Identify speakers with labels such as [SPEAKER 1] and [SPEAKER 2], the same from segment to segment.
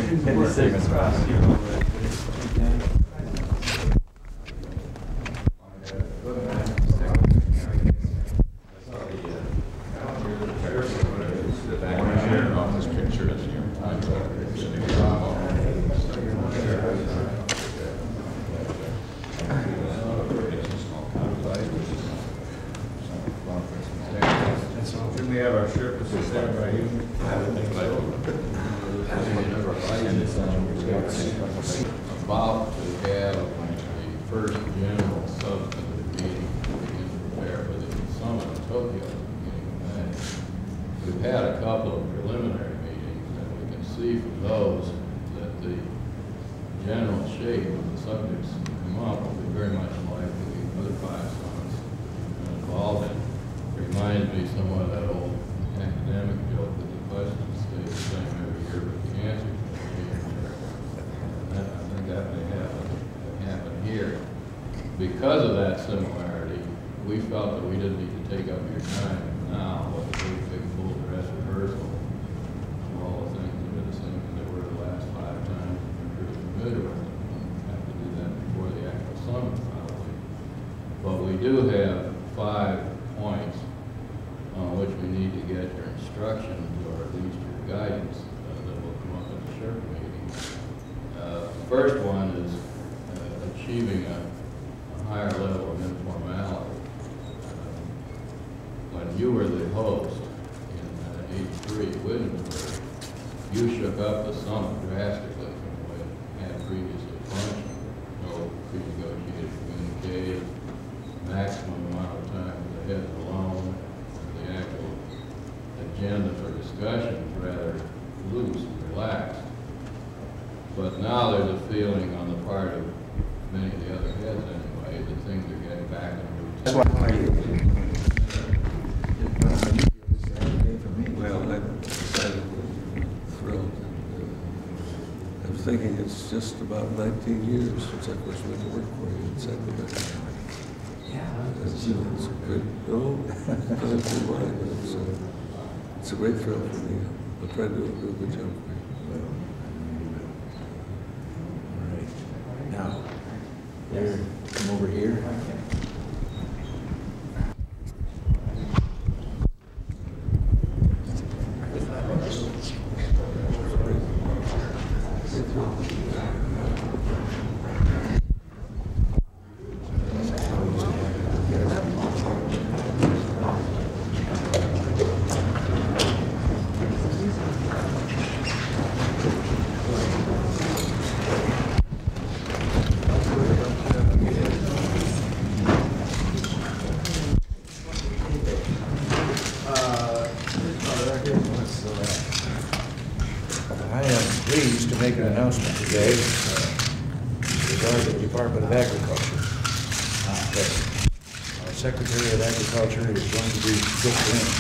[SPEAKER 1] Good to see you, Mr. Ross.
[SPEAKER 2] Can we have our Sherpa stand right here?
[SPEAKER 3] About to have the first general substantive meeting to begin to prepare for the summit in Tokyo at the beginning of May. We've had a couple of preliminary meetings, and we can see from those that the general shape of the subjects that come up will be very much like the other 5 summits we've been involved in. It reminds me somewhat of that old academic joke that the questions stay the same every year, but the answers may change. And I think that may happen here. Because of that similarity, we felt that we didn't need to take up your time now with a big full dress rehearsal of all the things that are the same as they were the last 5 times. We're pretty familiar with them. We have to do that before the actual summit, probably. But we do have 5 points on which we need to get your instructions, or at least your guidance, that will come up at the Sherpa meeting. The first one is achieving a higher level of informality. When you were the host in '83 at Williamsburg, you shook up the summit drastically from the way it had previously functioned. No pre-negotiated communique, maximum amount of time for the heads alone, the actual agenda for discussion is rather loose and relaxed. But now there's a feeling on the part of many of the other heads anyway that things are getting back in routine.
[SPEAKER 1] That's why are you?
[SPEAKER 4] Well, I'm thrilled. I'm thinking it's just about 19 years since I first went to work for you in Savimbi.
[SPEAKER 1] Yeah.
[SPEAKER 4] It's a great, it's a great thrill for me. I'll try to do a real good job for you.
[SPEAKER 1] All right. Now, here, come over here.
[SPEAKER 5] I am pleased to make an announcement today regarding the Department of Agriculture. Our Secretary of Agriculture is going to be Dick Lyng.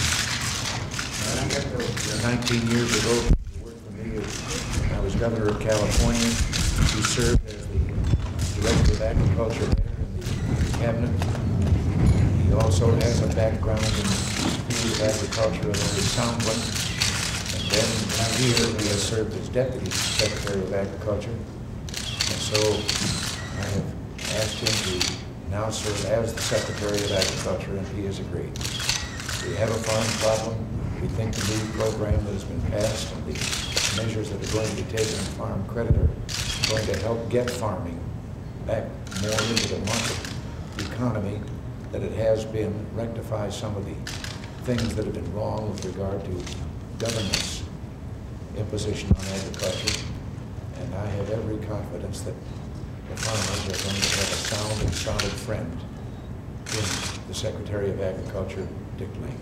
[SPEAKER 5] 19 years ago, he worked for me when I was governor of California. He served as the Director of Agriculture there in the cabinet. He also has a background in the field of agriculture, a very sound one. Then here he has served as Deputy Secretary of Agriculture. And so I have asked him to now serve as the Secretary of Agriculture, and he has agreed. We have a farm problem. We think the new program that has been passed and the measures that are going to be taken in farm credit are going to help get farming back more into the market economy that it has been, rectify some of the things that have been wrong with regard to government's imposition on agriculture, and I have every confidence that the farmers are going to have a sound and solid friend in the Secretary of Agriculture, Dick Lyng.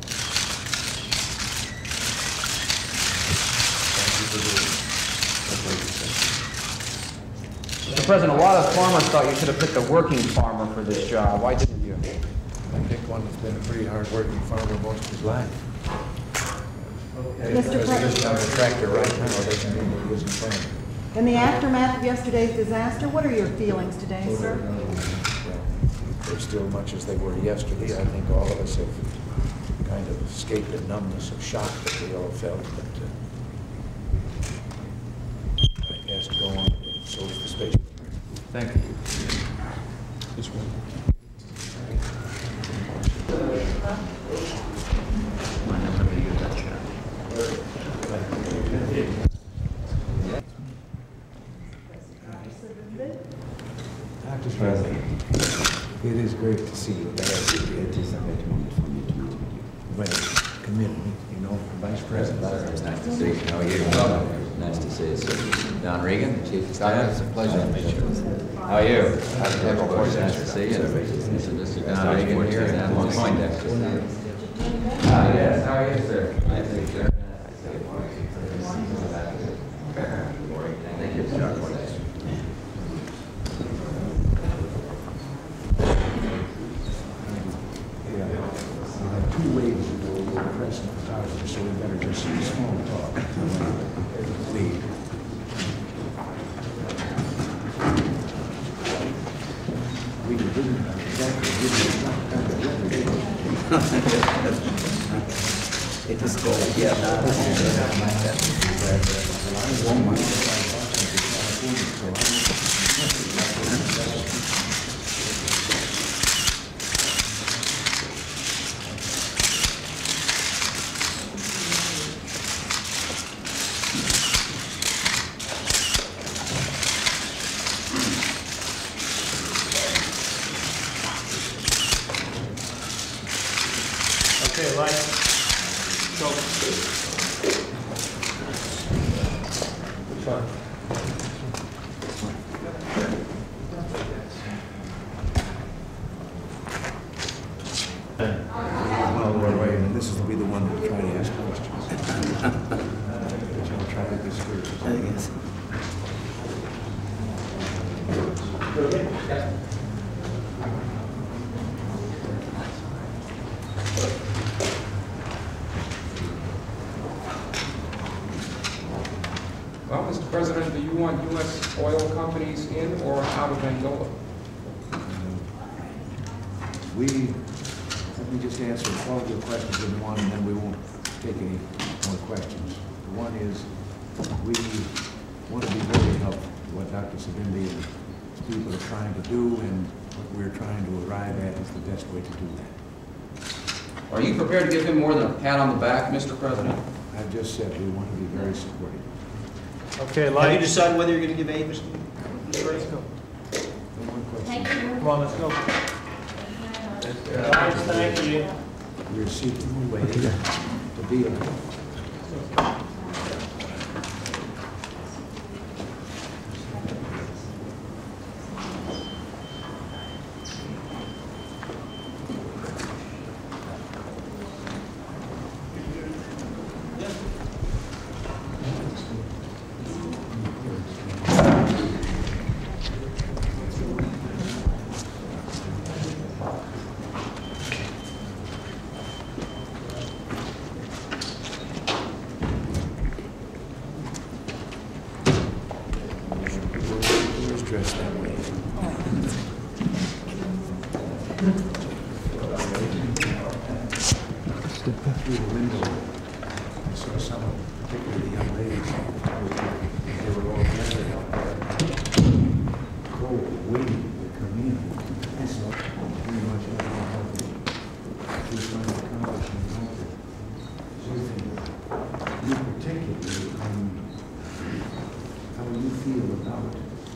[SPEAKER 5] Thank you for doing it.
[SPEAKER 6] Mr. President, a lot of farmers thought you should have picked a working farmer for this job. Why didn't you?
[SPEAKER 5] I picked one that's been a pretty hard-working farmer most of his life.
[SPEAKER 7] Mr.
[SPEAKER 5] Because he isn't on the tractor right now, doesn't mean he isn't farming.
[SPEAKER 7] In the aftermath of yesterday's disaster, what are your feelings today, sir?
[SPEAKER 5] Well, they're still much as they were yesterday. I think all of us have kind of escaped the numbness of shock that we all felt. But go on. So is the space.
[SPEAKER 6] Thank you.
[SPEAKER 4] This one.
[SPEAKER 5] Dr. President, it is great to see you. It is a great moment for me to meet with you. Well, commitment, you know, Vice President.
[SPEAKER 8] It's nice to see you. How are you? Nice to see you, sir. Don Reagan, Chief of Staff.
[SPEAKER 6] It's a pleasure to meet you.
[SPEAKER 8] How are you? Nice to see you. Mr. Don Reagan here and Long Poindexter. Yes, how are you, sir? Nice to meet you. Thank you, sir.
[SPEAKER 5] Two ways to go with press and photography, so we better just small talk. Please. We didn't exactly give you
[SPEAKER 8] It is cold, yeah.
[SPEAKER 2] Okay, Lyng. Go.
[SPEAKER 5] Well, right, and this will be the one to try to ask questions. I'll try to discourage.
[SPEAKER 9] Well, Mr. President, do you want U.S. oil companies in or out of Angola?
[SPEAKER 5] Let me just answer all of your questions in one, and then we won't take any more questions. One is, we want to be very helpful to what Dr. Savimbi and his people are trying to do, and what we're trying to arrive at is the best way to do that.
[SPEAKER 6] Are you prepared to give him more than a pat on the back, Mr. President?
[SPEAKER 5] I've just said we want to be very supportive.
[SPEAKER 2] Okay,
[SPEAKER 10] Have you
[SPEAKER 2] Lyng.
[SPEAKER 10] decided whether you're going to give aid, Mr.
[SPEAKER 2] Let's go.
[SPEAKER 5] No more questions.
[SPEAKER 2] Come on, let's go. Guys, thank you.
[SPEAKER 5] We're seeking a way to deal with it. Dressed that way. Through the window, I saw someone, particularly the young ladies, they were all gathered out there. Cold, waiting to come in. I saw pretty much everyone healthy. She was trying to accomplish and help it. So you particularly, how you feel about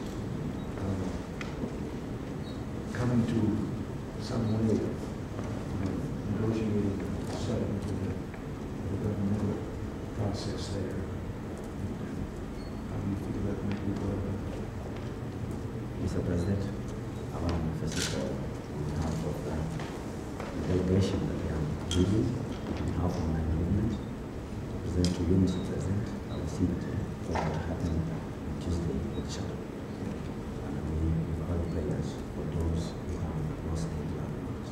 [SPEAKER 5] coming to some way of negotiating a settlement with the governmental process there. How do you feel that might be going on?
[SPEAKER 11] Mr. President, I want to first of all, on behalf of the delegation that we are leading, on behalf of my movement, present to you, Mr. President, our sympathy for what happened on Tuesday with Sherpa. And we give our prayers for those who have lost their loved ones.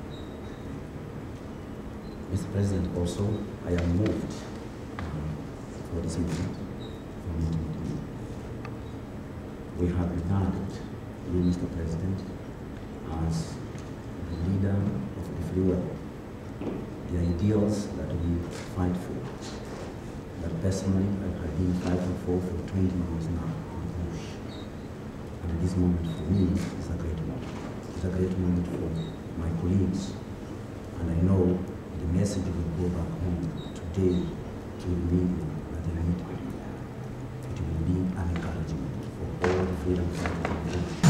[SPEAKER 11] Mr. President, also, I am moved for this meeting, for meeting with you. We have regarded you, Mr. President, as the leader of the free world, the ideals that we fight for, that personally I have been fighting for 20 years now. And this moment for me is a great moment. It's a great moment for my colleagues. And I know the message will go back home today to the media that they need. It will be an encouragement for all the freedom fighters in the world.